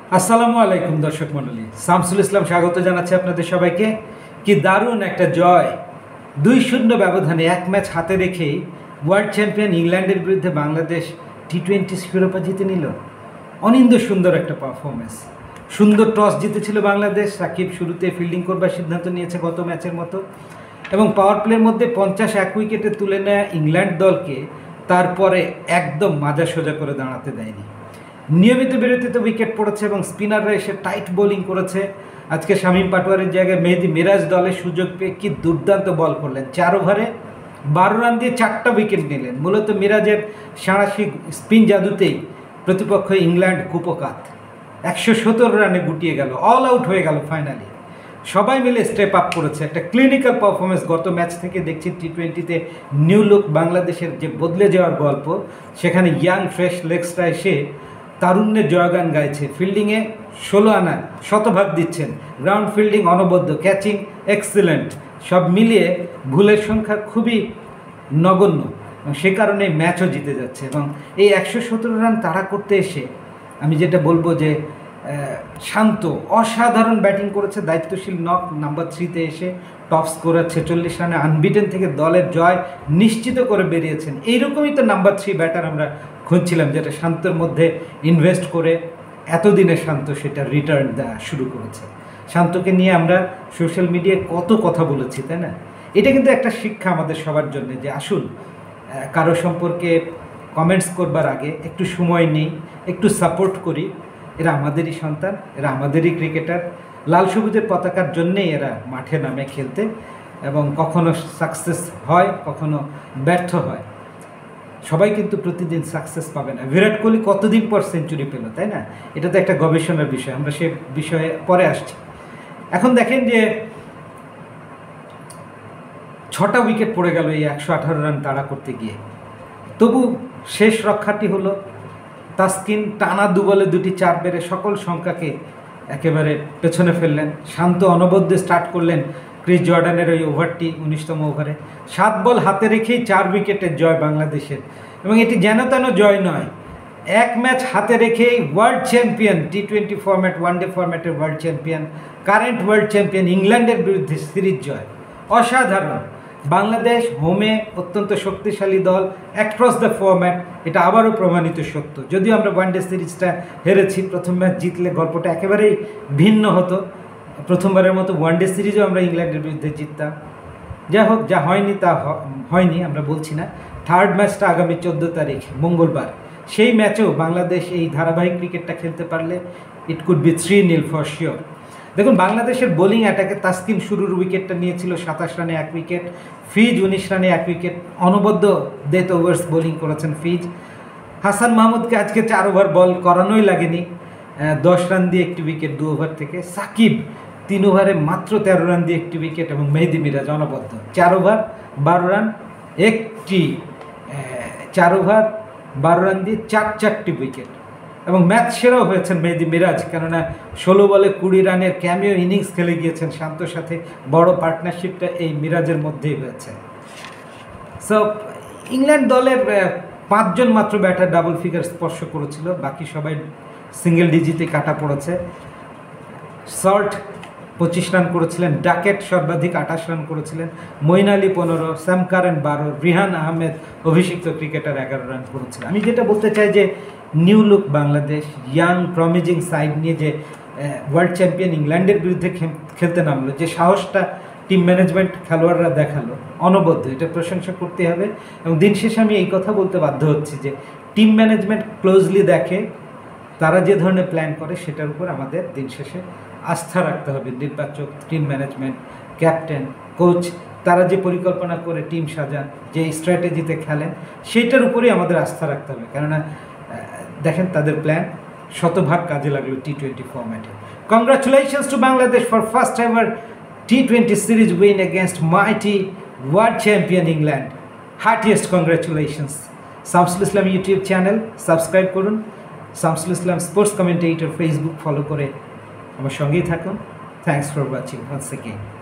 আসসালামু আলাইকুম দর্শক মণ্ডলী, শামসুল ইসলাম স্বাগত জানাচ্ছি আপনাদের সবাইকে। কি দারুণ একটা জয়! 2-0 ব্যবধানে এক ম্যাচ হাতে রেখেই ওয়ার্ল্ড চ্যাম্পিয়ন ইংল্যান্ডের বিরুদ্ধে বাংলাদেশ টি-20 শিরোপা জিতে নিল। অনিন্দ সুন্দর একটা পারফরমেন্স। সুন্দর টস জিতেছিল বাংলাদেশ। সাকিব শুরুতে ফিল্ডিং করবার সিদ্ধান্ত নিয়েছে গত ম্যাচের মতো, এবং পাওয়ার প্লের মধ্যে 50-1 উইকেটে তুলে নেওয়া ইংল্যান্ড দলকে তারপরে একদম মাজা সোজা করে দাঁড়াতে দেয়নি। নিয়মিত বিরতিতে উইকেট পড়েছে এবং স্পিনাররা এসে টাইট বোলিং করেছে। আজকে শামীম পাটোয়ারির জায়গায় মেহেদি মিরাজ দলের সুযোগ পেয়ে কি দুর্দান্ত বল করলেন। 4 ওভারে 12 রান দিয়ে 4টা উইকেট নিলেন। মূলত মিরাজের সাঁড়াশি স্পিন জাদুতেই প্রতিপক্ষ ইংল্যান্ড কুপকাত 117 রানে গুটিয়ে গেল, অল আউট হয়ে গেল ফাইনালি। সবাই মিলে স্টেপ আপ করেছে, একটা ক্লিনিক্যাল পারফরমেন্স। গত ম্যাচ থেকে দেখছি টি-20তে নিউ লুক বাংলাদেশের যে বদলে যাওয়ার গল্প, সেখানে ইয়াং ফ্রেশ লেগসরা এসে তারুণ্যের জয়গান গাইছে। ফিল্ডিংয়ে 16 আনা শতভাগ দিচ্ছেন, গ্রাউন্ড ফিল্ডিং অনবদ্য, ক্যাচিং এক্সিলেন্ট, সব মিলিয়ে ভুলের সংখ্যা খুবই নগণ্য, এবং সে কারণে ম্যাচও জিতে যাচ্ছে। এবং এই 117 রান তাড়া করতে এসে আমি যেটা বলবো যে শান্ত অসাধারণ ব্যাটিং করেছে। দায়িত্বশীল নক নাম্বার 3-তে এসে টপ স্কোরার 46 রানে আনবিটেন থেকে দলের জয় নিশ্চিত করে বেরিয়েছেন। এইরকমই তো নাম্বার 3 ব্যাটার আমরা খুঁজছিলাম, যেটা শান্তর মধ্যে ইনভেস্ট করে এতদিনে শান্ত সেটা রিটার্ন দেওয়া শুরু করেছে। শান্তকে নিয়ে আমরা সোশ্যাল মিডিয়ায় কত কথা বলেছি, তাই না? এটা কিন্তু একটা শিক্ষা আমাদের সবার জন্য, যে আসুন কারো সম্পর্কে কমেন্টস করবার আগে একটু সময় নেই, একটু সাপোর্ট করি। এরা আমাদেরই সন্তান, এরা আমাদেরই ক্রিকেটার। লাল সবুজের পতাকার জন্যেই এরা মাঠে নামে খেলতে, এবং কখনো সাকসেস হয়, কখনো ব্যর্থ হয়। সবাই কিন্তু প্রতিদিন সাকসেস পাবে না। বিরাট কোহলি কতদিন পর সেঞ্চুরি পেল, তাই না? এটা তো একটা গবেষণার বিষয়, আমরা সে বিষয়ে পরে আসছি। এখন দেখেন যে 6টা উইকেট পড়ে গেল এই 118 রান তাড়া করতে গিয়ে। তবু শেষ রক্ষাটি হলো তাসকিন। টানা 2 বলে 2টি 4 বেড়ে সকল সংখ্যাকে একেবারে পেছনে ফেললেন। শান্ত অনবদ্য স্টার্ট করলেন ক্রিস জর্ডানের ওই ওভারটি 19তম ওভারে। 7 বল হাতে রেখেই 4 উইকেটের জয় বাংলাদেশের, এবং এটি যেন তেন জয় নয়। এক ম্যাচ হাতে রেখেই ওয়ার্ল্ড চ্যাম্পিয়ন, টি-20 ফরম্যাট, ওয়ানডে ফরম্যাটের world champion, current world champion ইংল্যান্ডের বিরুদ্ধে সিরিজ জয়। অসাধারণ। বাংলাদেশ হোমে অত্যন্ত শক্তিশালী দল অ্যাক্রস দ্য ফরম্যাট, এটা আবারও প্রমাণিত সত্য। যদিও আমরা ওয়ানডে সিরিজটা হেরেছি, প্রথম ম্যাচ জিতলে গল্পটা একেবারেই ভিন্ন হতো। প্রথমবারের মতো ওয়ানডে সিরিজও আমরা ইংল্যান্ডের বিরুদ্ধে জিততাম। যাই হোক, যা হয়নি তা হয়নি, আমরা বলছি না। থার্ড ম্যাচটা আগামী 14 তারিখ মঙ্গলবার, সেই ম্যাচেও বাংলাদেশ এই ধারাবাহিক ক্রিকেটটা খেলতে পারলে it could be 3-0 for sure. দেখুন, বাংলাদেশের বোলিং অ্যাটাকে তাসকিন শুরুর উইকেটটা নিয়েছিল 27 রানে 1 উইকেট, ফিজ 19 রানে 1 উইকেট, অনবদ্য ডেথ ওভার্স বোলিং করেছেন ফিজ। হাসান মাহমুদকে আজকে 4 ওভার বল করানোই লাগেনি, 10 রান দিয়ে 1টি উইকেট 2 ওভার থেকে। সাকিব 3 ওভারে মাত্র 13 রান দিয়ে 1টি উইকেট, এবং মেহেদি মিরাজ অনবদ্য 4 ওভার 12 রান 1টি 4 ওভার 12 রান দিয়ে 4টি উইকেট। এবং ম্যাচ সেরাও হয়েছেন মেহেদি মিরাজ, কেননা 16 বলে 20 রানের ক্যামিও ইনিংস খেলে গিয়েছেন। শান্তর সাথে বড় পার্টনারশিপটা এই মিরাজের মধ্যেই হয়েছে। সো ইংল্যান্ড দলের 5 জন মাত্র ব্যাটার ডাবল ফিগার স্পর্শ করেছিল, বাকি সবাই সিঙ্গেল ডিজিটে কাটা পড়েছে। সল্ট 25 রান করেছিলেন, ডাকেট সর্বাধিক 28 রান করেছিলেন, Moeen Ali 15, Sam Curran 12, Rehan Ahmed অভিষিক্ত ক্রিকেটার 11 রান করেছিলেন। আমি যেটা বলতে চাই যে new look Bangladesh young promising side নিয়ে যে ওয়ার্ল্ড চ্যাম্পিয়ন ইংল্যান্ডের বিরুদ্ধে খেলতে নামলো, যে সাহসটা টিম ম্যানেজমেন্ট খেলোয়াড়রা দেখালো অনবদ্য, এটা প্রশংসা করতে হবে। এবং দিন শেষে আমি এই কথা বলতে বাধ্য হচ্ছি যে টিম ম্যানেজমেন্ট ক্লোজলি দেখে, তারা যে ধরনের প্ল্যান করে সেটার উপর আমাদের দিন শেষে আস্থা রাখতে হবে। নির্বাচক, টিম ম্যানেজমেন্ট, ক্যাপ্টেন, কোচ, তারা যে পরিকল্পনা করে টিম সাজান, যে স্ট্র্যাটেজিতে খেলেন, সেইটার উপরেই আমাদের আস্থা রাখতে হবে। কেননা দেখেন, তাদের প্ল্যান শতভাগ কাজে লাগলো টি-20 ফরম্যাটে। Congratulations to Bangladesh for first ever টি-20 series win against mighty world champion England. Heartiest congratulations. Shamsul Islam YouTube channel subscribe করুন, Shamsul Islam sports commentator Facebook follow করে আমার সঙ্গেই থাকুন। Thanks for watching once again.